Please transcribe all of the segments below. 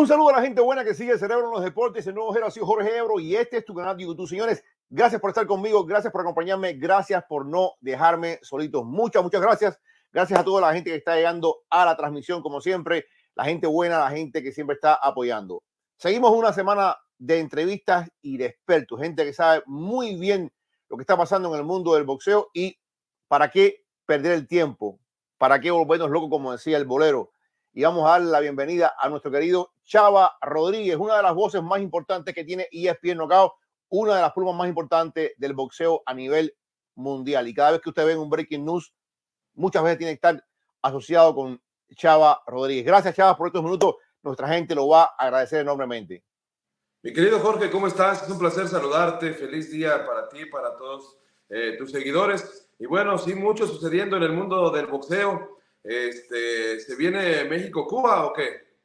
Un saludo a la gente buena que sigue el Cerebro en los Deportes. El nuevo Jero, soy Jorge Ebro y este es tu canal de YouTube. Señores, gracias por estar conmigo, gracias por acompañarme, gracias por no dejarme solitos. Muchas gracias. Gracias a toda la gente que está llegando a la transmisión, como siempre. La gente buena, la gente que siempre está apoyando. Seguimos una semana de entrevistas y de expertos, gente que sabe muy bien lo que está pasando en el mundo del boxeo y para qué perder el tiempo, para qué volvernos locos, como decía el bolero. Y vamos a darle la bienvenida a nuestro querido Chava Rodríguez, una de las voces más importantes que tiene ESPN Knockout, una de las plumas más importantes del boxeo a nivel mundial. Y cada vez que usted ve un breaking news, muchas veces tiene que estar asociado con Chava Rodríguez. Gracias, Chava, por estos minutos. Nuestra gente lo va a agradecer enormemente. Mi querido Jorge, ¿cómo estás? Es un placer saludarte. Feliz día para ti, para todos tus seguidores. Y bueno, sí, mucho sucediendo en el mundo del boxeo. ¿Se viene México-Cuba o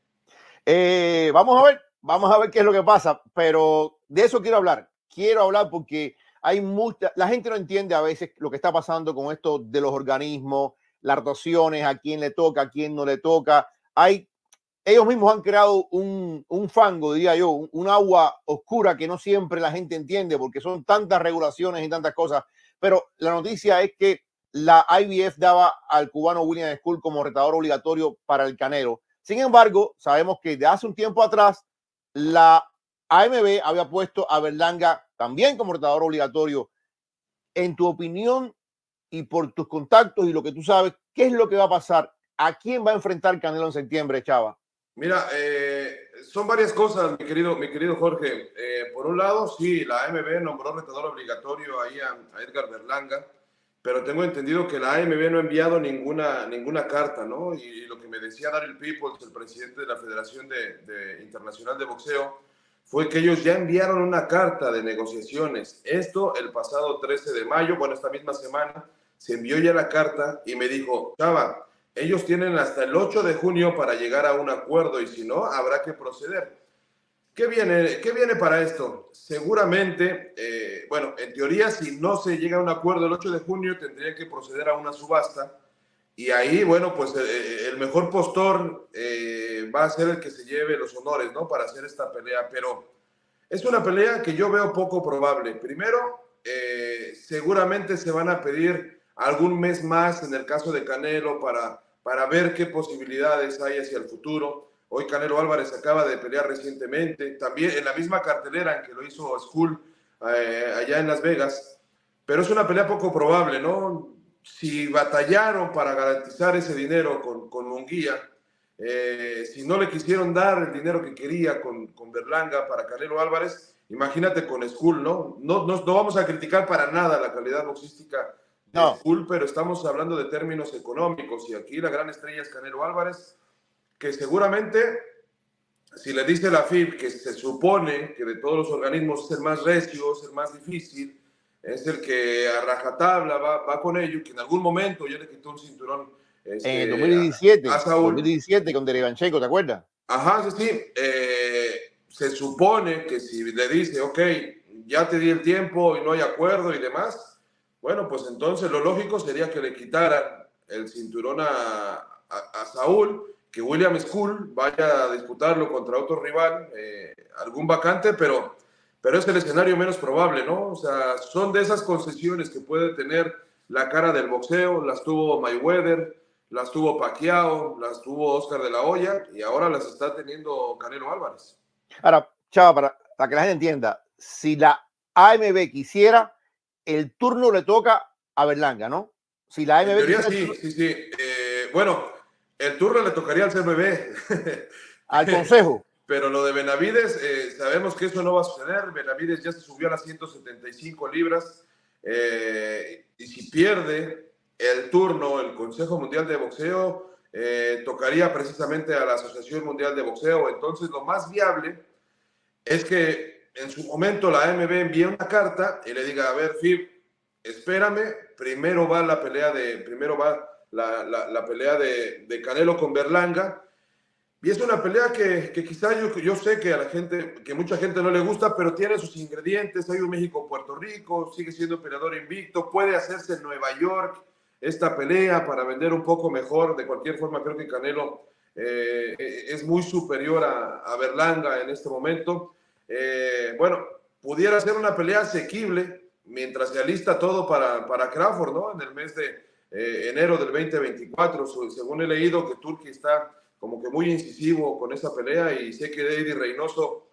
qué? Vamos a ver qué es lo que pasa, pero de eso quiero hablar. Quiero hablar porque hay la gente no entiende a veces lo que está pasando con esto de los organismos, las rotaciones, a quién le toca, a quién no le toca. Ellos mismos han creado un fango, diría yo, un agua oscura que no siempre la gente entiende porque son tantas regulaciones y tantas cosas. Pero la noticia es que la IBF daba al cubano William Skull como retador obligatorio para el Canelo. Sin embargo, sabemos que de hace un tiempo atrás la AMB había puesto a Berlanga también como retador obligatorio. En tu opinión y por tus contactos y lo que tú sabes, ¿qué es lo que va a pasar? ¿A quién va a enfrentar Canelo en septiembre, Chava? Mira, son varias cosas, mi querido Jorge. Por un lado, sí, la AMB nombró retador obligatorio ahí a Edgar Berlanga, pero tengo entendido que la AMB no ha enviado ninguna carta, ¿no? Y lo que me decía Daryl Peoples, el presidente de la Federación Internacional de Boxeo, fue que ellos ya enviaron una carta de negociaciones. Esto el pasado 13 de mayo, bueno, esta misma semana, se envió ya la carta y me dijo, Chava, ellos tienen hasta el 8 de junio para llegar a un acuerdo y si no, habrá que proceder. ¿Qué viene para esto? Seguramente, bueno, en teoría, si no se llega a un acuerdo el 8 de junio, tendría que proceder a una subasta y ahí, bueno, pues el mejor postor va a ser el que se lleve los honores, ¿no? Para hacer esta pelea, pero es una pelea que yo veo poco probable. Primero, seguramente se van a pedir algún mes más en el caso de Canelo para ver qué posibilidades hay hacia el futuro. Hoy Canelo Álvarez acaba de pelear recientemente, también en la misma cartelera en que lo hizo Skull allá en Las Vegas, pero es una pelea poco probable, ¿no? Si batallaron para garantizar ese dinero con Munguía, si no le quisieron dar el dinero que quería con Berlanga para Canelo Álvarez, imagínate con Skull, ¿no? No vamos a criticar para nada la calidad boxística de Skull, pero estamos hablando de términos económicos y aquí la gran estrella es Canelo Álvarez, que seguramente si le dice la FIB que se supone que de todos los organismos es el más recio, es el más difícil, es el que a rajatabla va con ello, que en algún momento ya le quitó un cinturón en el 2017, a Saúl. 2017 con Derevanchenko, ¿te acuerdas? Ajá, sí. Se supone que si le dice, ok, ya te di el tiempo y no hay acuerdo y demás, bueno, pues entonces lo lógico sería que le quitaran el cinturón a Saúl, que William Skull vaya a disputarlo contra otro rival, algún vacante, pero es el escenario menos probable, ¿no? O sea, son de esas concesiones que puede tener la cara del boxeo, las tuvo Mayweather, las tuvo Pacquiao, las tuvo Oscar de la Hoya y ahora las está teniendo Canelo Álvarez. Ahora, Chava, para que la gente entienda, si la AMB quisiera, el turno le toca a Berlanga, ¿no? Si la AMB en teoría quisiera, sí. Bueno, el turno le tocaría al CMB. al Consejo. Pero lo de Benavides, sabemos que eso no va a suceder. Benavides ya se subió a las 175 libras y si pierde el turno, el Consejo Mundial de Boxeo tocaría precisamente a la Asociación Mundial de Boxeo. Entonces, lo más viable es que en su momento la AMB envíe una carta y le diga, a ver, FIB, espérame, primero va la pelea de Canelo con Berlanga. Y es una pelea que quizá yo sé que a la gente, que mucha gente no le gusta, pero tiene sus ingredientes. Hay un México-Puerto Rico, sigue siendo peleador invicto, puede hacerse en Nueva York esta pelea para vender un poco mejor. De cualquier forma, creo que Canelo es muy superior a Berlanga en este momento. Bueno, pudiera ser una pelea asequible mientras se alista todo para Crawford, ¿no? En el mes de enero del 2024, según he leído que Turki está como que muy incisivo con esa pelea, y sé que Eddie Reynoso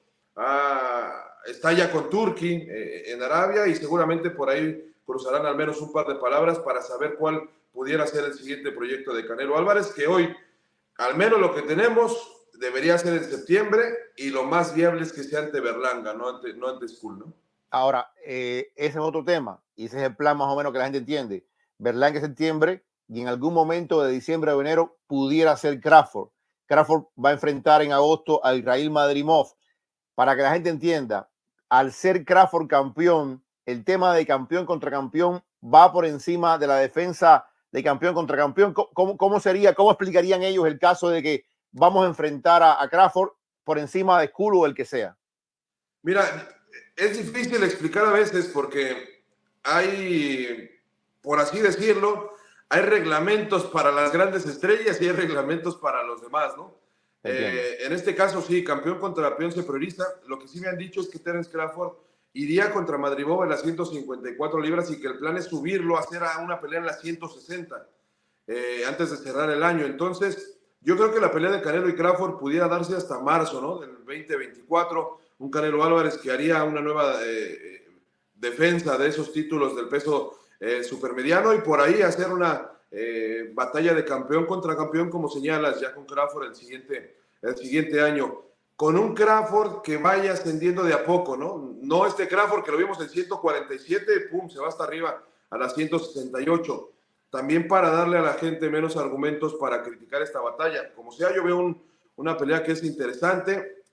está ya con Turki en Arabia, y seguramente por ahí cruzarán al menos un par de palabras para saber cuál pudiera ser el siguiente proyecto de Canelo Álvarez, que hoy, al menos lo que tenemos, debería ser en septiembre, y lo más viable es que sea ante Berlanga, no ante Skull, ¿no? Ahora, ese es otro tema, y ese es el plan más o menos que la gente entiende. Berlanga en septiembre, y en algún momento de diciembre o enero pudiera ser Crawford. Crawford va a enfrentar en agosto a Israel Madrimov. Para que la gente entienda, al ser Crawford campeón, el tema de campeón contra campeón va por encima de la defensa de campeón contra campeón. ¿Cómo sería, cómo explicarían ellos el caso de que vamos a enfrentar a Crawford por encima de Skull o el que sea? Mira, es difícil explicar a veces porque hay, por así decirlo, hay reglamentos para las grandes estrellas y hay reglamentos para los demás, ¿no? En este caso, sí, campeón contra campeón se prioriza. Lo que sí me han dicho es que Terence Crawford iría contra Madrimov en las 154 libras, y que el plan es subirlo a hacer una pelea en las 160 antes de cerrar el año. Entonces, yo creo que la pelea de Canelo y Crawford pudiera darse hasta marzo, ¿no? Del 2024. Un Canelo Álvarez que haría una nueva defensa de esos títulos del peso supermediano, y por ahí hacer una batalla de campeón contra campeón, como señalas, ya con Crawford el siguiente año. Con un Crawford que vaya ascendiendo de a poco, ¿no? No este Crawford que lo vimos en 147, pum, se va hasta arriba a las 168. También para darle a la gente menos argumentos para criticar esta batalla. Como sea, yo veo una pelea que es interesante.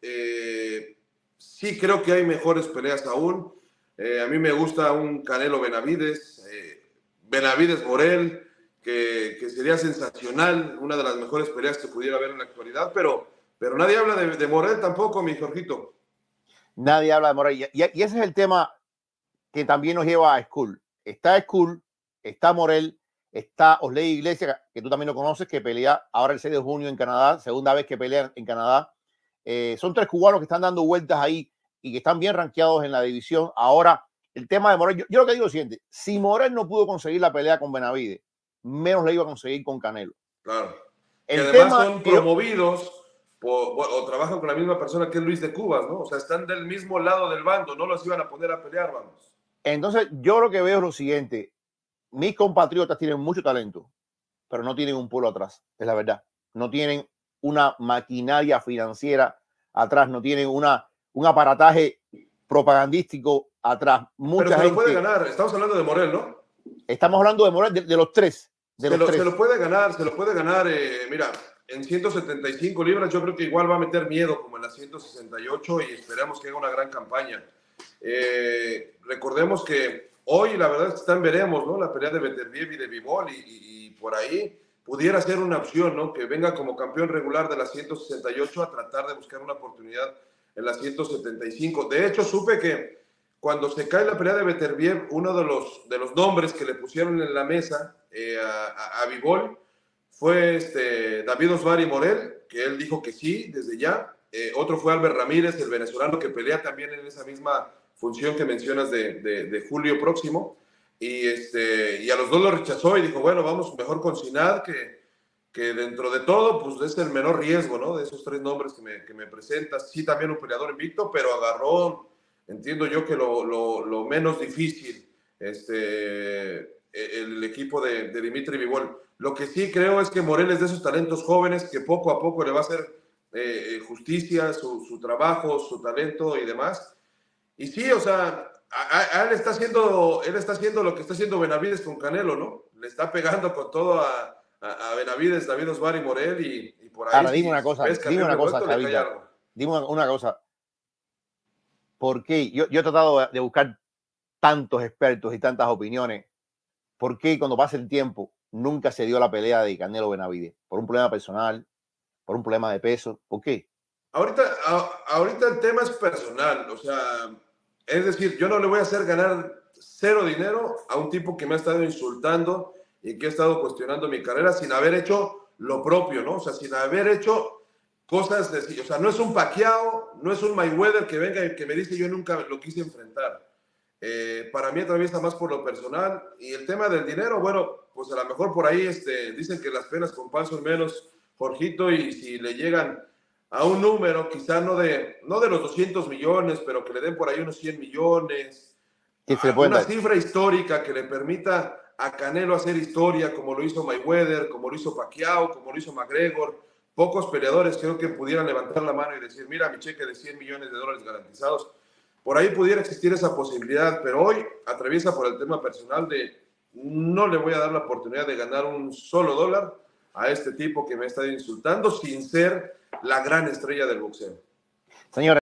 Sí creo que hay mejores peleas aún. A mí me gusta un Canelo Benavides, Benavides Morel, que sería sensacional, una de las mejores peleas que pudiera haber en la actualidad, pero nadie habla de Morel tampoco, mi Jorgito. Nadie habla de Morel, y ese es el tema que también nos lleva a Skull. Está Skull, está Morel, está Osley Iglesias, que tú también lo conoces, que pelea ahora el 6 de junio en Canadá, segunda vez que pelea en Canadá. Son tres cubanos que están dando vueltas ahí y que están bien rankeados en la división. Ahora, el tema de Morel, yo lo que digo es lo siguiente: si Morel no pudo conseguir la pelea con Benavides, menos le iba a conseguir con Canelo. Claro. Que además son promovidos o trabajan con la misma persona que es Luis de Cubas, ¿no? O sea, están del mismo lado del bando, no los iban a poner a pelear, vamos. Entonces, yo lo que veo es lo siguiente: mis compatriotas tienen mucho talento, pero no tienen un pueblo atrás, es la verdad. No tienen una maquinaria financiera atrás, no tienen un aparataje propagandístico atrás. Pero se lo puede ganar. Estamos hablando de Morel, ¿no? Estamos hablando de Morel, de los tres. Se lo puede ganar, mira, en 175 libras yo creo que igual va a meter miedo como en las 168, y esperamos que haga una gran campaña. Recordemos que hoy la verdad es que están veremos, ¿no? La pelea de Beterbiev y de Bivol, y por ahí pudiera ser una opción, ¿no? Que venga como campeón regular de las 168 a tratar de buscar una oportunidad en las 175. De hecho, supe que cuando se cae la pelea de Beterbiev, uno de los nombres que le pusieron en la mesa a Bivol fue David Osvari Morel, que él dijo que sí, desde ya. Otro fue Albert Ramírez, el venezolano, que pelea también en esa misma función que mencionas de julio próximo. Y a los dos lo rechazó y dijo, bueno, vamos mejor con Sinad, que dentro de todo, pues es el menor riesgo, ¿no? De esos tres nombres que me presentas. Sí, también un peleador invicto, pero agarró, entiendo yo, que lo menos difícil, el equipo de Dimitri Bivol. Lo que sí creo es que Morel es de esos talentos jóvenes que poco a poco le va a hacer justicia, su trabajo, su talento y demás. Y sí, o sea, él está haciendo lo que está haciendo Benavides con Canelo, ¿no? Le está pegando con todo a Benavides, David Osvari Morel, y por ahí. Ahora, dime una cosa, Chavita, dime una cosa. ¿Por qué? Yo he tratado de buscar tantos expertos y tantas opiniones. ¿Por qué cuando pasa el tiempo nunca se dio la pelea de Canelo Benavides? ¿Por un problema personal? ¿Por un problema de peso? ¿Por qué? Ahorita el tema es personal. O sea, es decir, yo no le voy a hacer ganar cero dinero a un tipo que me ha estado insultando y que ha estado cuestionando mi carrera sin haber hecho lo propio, ¿no? O sea, sin haber hecho cosas de, o sea, no es un Pacquiao, no es un Mayweather que venga y que me dice yo nunca lo quise enfrentar. Para mí atraviesa más por lo personal, y el tema del dinero, bueno, pues a lo mejor por ahí dicen que las penas con pan son menos, Jorgito, y si le llegan a un número, quizá no de los 200 millones, pero que le den por ahí unos 100 millones, Que se le pueden una dar. cifra histórica que le permita a Canelo hacer historia, como lo hizo Mayweather, como lo hizo Pacquiao, como lo hizo McGregor. Pocos peleadores creo que pudieran levantar la mano y decir, mira, mi cheque de 100 millones de dólares garantizados. Por ahí pudiera existir esa posibilidad, pero hoy atraviesa por el tema personal de no le voy a dar la oportunidad de ganar un solo dólar a este tipo que me está insultando sin ser la gran estrella del boxeo. Señora.